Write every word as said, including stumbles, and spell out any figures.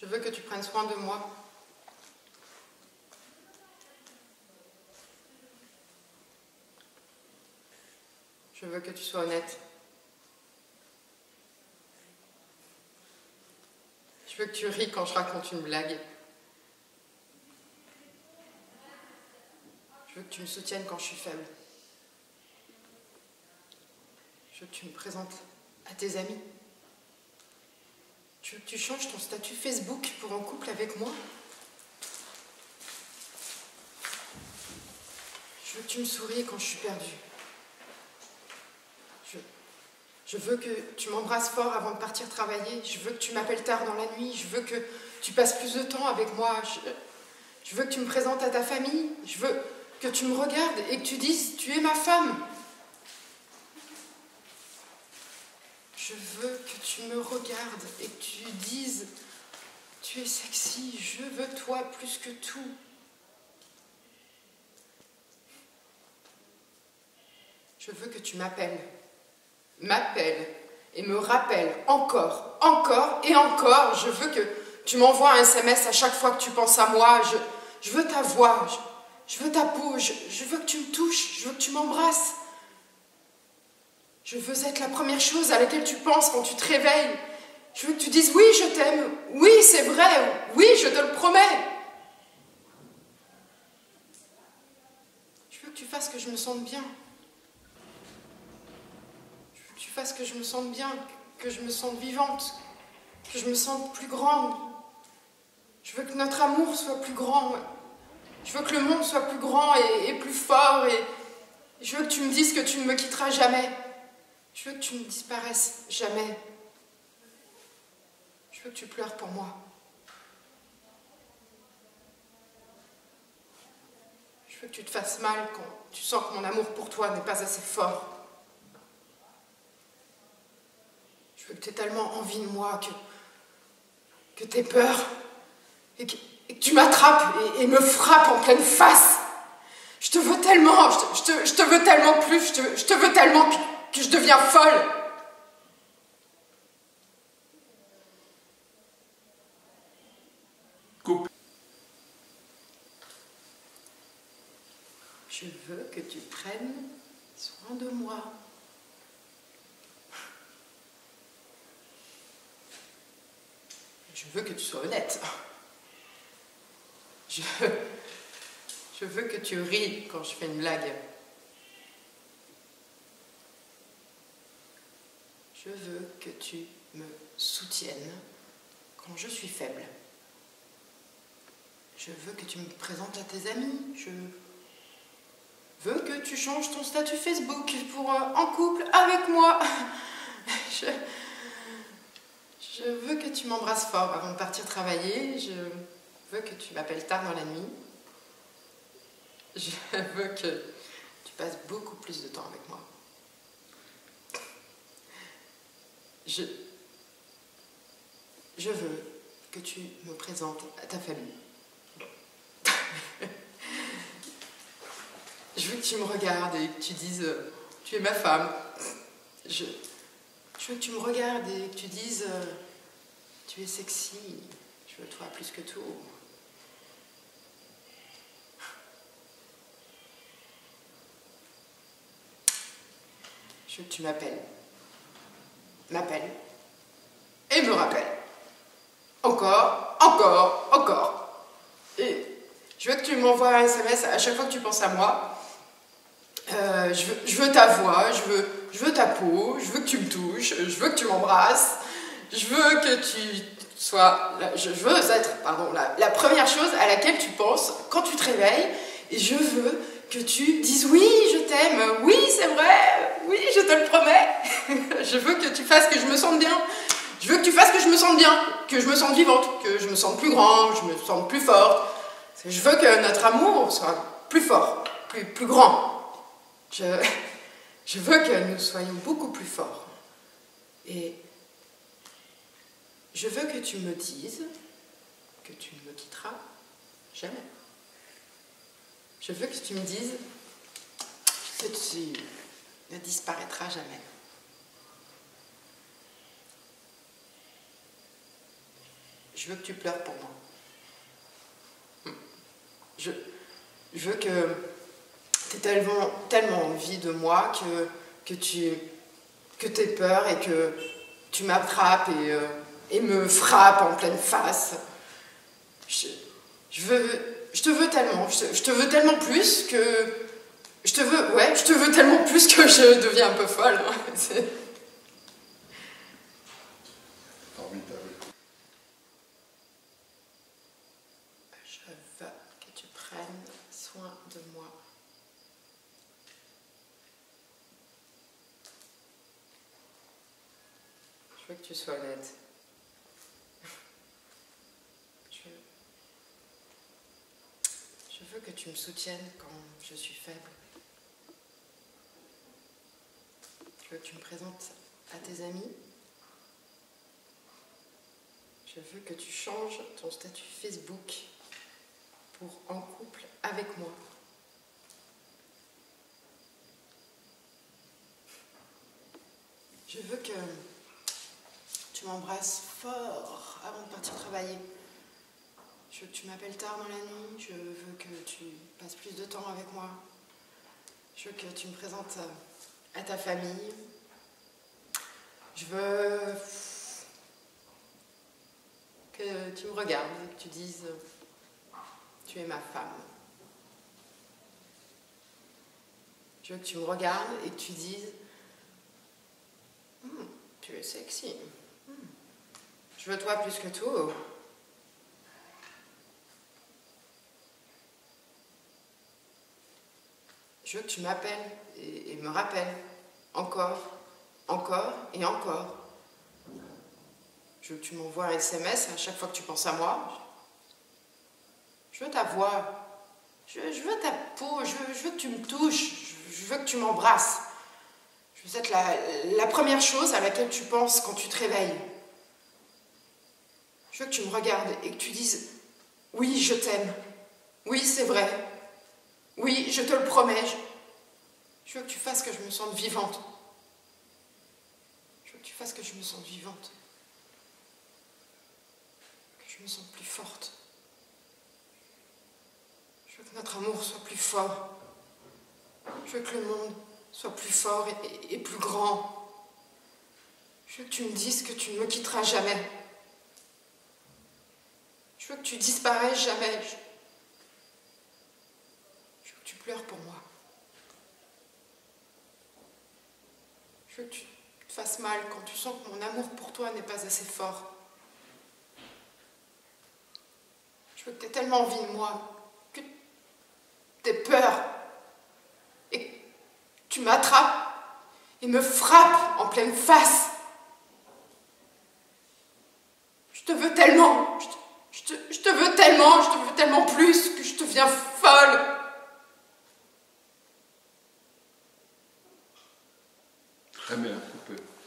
Je veux que tu prennes soin de moi. Je veux que tu sois honnête. Je veux que tu ris quand je raconte une blague. Je veux que tu me soutiennes quand je suis faible. Je veux que tu me présentes à tes amis. Je veux que tu changes ton statut Facebook pour en couple avec moi. Je veux que tu me souries quand je suis perdue. Je, je veux que tu m'embrasses fort avant de partir travailler. Je veux que tu m'appelles tard dans la nuit. Je veux que tu passes plus de temps avec moi. Je, je veux que tu me présentes à ta famille. Je veux que tu me regardes et que tu dises « Tu es ma femme ». Je veux que tu me regardes et que tu dises « Tu es sexy, je veux toi plus que tout ». Je veux que tu m'appelles, m'appelles et me rappelles encore, encore et encore. Je veux que tu m'envoies un S M S à chaque fois que tu penses à moi. Je, je veux ta voix, je, je veux ta peau, je, je veux que tu me touches, je veux que tu m'embrasses. Je veux être la première chose à laquelle tu penses quand tu te réveilles. Je veux que tu dises « Oui, je t'aime. Oui, c'est vrai. Oui, je te le promets. » Je veux que tu fasses que je me sente bien. Je veux que tu fasses que je me sente bien, que je me sente vivante, que je me sente plus grande. Je veux que notre amour soit plus grand. Je veux que le monde soit plus grand et, et plus fort. Et je veux que tu me dises que tu ne me quitteras jamais. Je veux que tu ne disparaisses jamais. Je veux que tu pleures pour moi. Je veux que tu te fasses mal quand tu sens que mon amour pour toi n'est pas assez fort. Je veux que tu aies tellement envie de moi que, que tu aies peur et que, et que tu m'attrapes et, et me frappes en pleine face. Je te veux tellement, je te, je te, je te veux tellement plus, je te, je te veux tellement que, que je deviens folle. Coupe. Je veux que tu prennes soin de moi. Je veux que tu sois honnête. Je, je veux que tu ris quand je fais une blague. Je veux que tu me soutiennes quand je suis faible. Je veux que tu me présentes à tes amis. Je veux que tu changes ton statut Facebook pour euh, en couple avec moi. Je, je veux que tu m'embrasses fort avant de partir travailler. Je veux que tu m'appelles tard dans la nuit. Je veux que tu passes beaucoup plus de temps avec moi. Je, je veux que tu me présentes à ta famille. Je veux que tu me regardes et que tu dises euh, « Tu es ma femme ». Je, je veux que tu me regardes et que tu dises euh, « Tu es sexy, je veux toi plus que tout ». Je veux que tu m'appelles, m'appelles et me rappelles. Encore, encore, encore. Et je veux que tu m'envoies un S M S à chaque fois que tu penses à moi. Euh, je, veux, je veux ta voix, je veux, je veux ta peau, je veux que tu me touches, je veux que tu m'embrasses, je veux que tu sois, je veux être, pardon, la, la première chose à laquelle tu penses quand tu te réveilles, et je veux que tu dises oui, je t'aime, oui, c'est vrai, oui, je te le promets. Je veux que tu fasses que je me sente bien, je veux que tu fasses que je me sente bien, que je me sente vivante, que je me sente plus grande, que je me sente plus forte. Je veux que notre amour soit plus fort, plus, plus grand. Je, je veux que nous soyons beaucoup plus forts. Et je veux que tu me dises que tu ne me quitteras jamais. Je veux que tu me dises que tu ne disparaîtras jamais. Je veux que tu pleures pour moi. Je, je veux que tu aies tellement, tellement envie de moi que, que tu que aies peur et que tu m'attrapes et, euh, et me frappes en pleine face. Je, je, veux, je te veux tellement, je te, je te veux tellement plus que... Je te veux, ouais, je te veux tellement plus que je deviens un peu folle. Hein. Je veux que tu prennes soin de moi. Je veux que tu sois honnête. Je, je veux que tu me soutiennes quand je suis faible. Je veux que tu me présentes à tes amis. Je veux que tu changes ton statut Facebook pour en couple avec moi. Je veux que tu m'embrasses fort avant de partir travailler. Je veux que tu m'appelles tard dans la nuit. Je veux que tu passes plus de temps avec moi. Je veux que tu me présentes à ta famille. Je veux que tu me regardes et que tu dises « Tu es ma femme ». Je veux que tu me regardes et que tu dises hm, « Tu es sexy hm. ». Je veux toi plus que tout. Je veux que tu m'appelles et, et me rappelles encore, encore et encore. Je veux que tu m'envoies un S M S à chaque fois que tu penses à moi. Je veux ta voix. Je, je veux ta peau. Je veux, je veux que tu me touches. Je, je veux que tu m'embrasses. Je veux être la, la première chose à laquelle tu penses quand tu te réveilles. Je veux que tu me regardes et que tu dises « Oui, je t'aime. Oui, c'est vrai. Oui, je te le promets. Je, je veux que tu fasses que je me sente vivante. Je veux que tu fasses que je me sente vivante. Que je me sente plus forte. Je veux que notre amour soit plus fort. Je veux que le monde soit plus fort et, et, et plus grand. Je veux que tu me dises que tu ne me quitteras jamais. Je veux que tu disparaisses jamais. Je, je veux que tu pleures pour moi. Je veux que tu te fasses mal quand tu sens que mon amour pour toi n'est pas assez fort. Je veux que tu aies tellement envie de moi, que tu aies peur, et que tu m'attrapes et me frappes en pleine face. Je te veux tellement, je te, je te, je te veux tellement, je te veux tellement plus que je deviens folle. Très bien, coupé.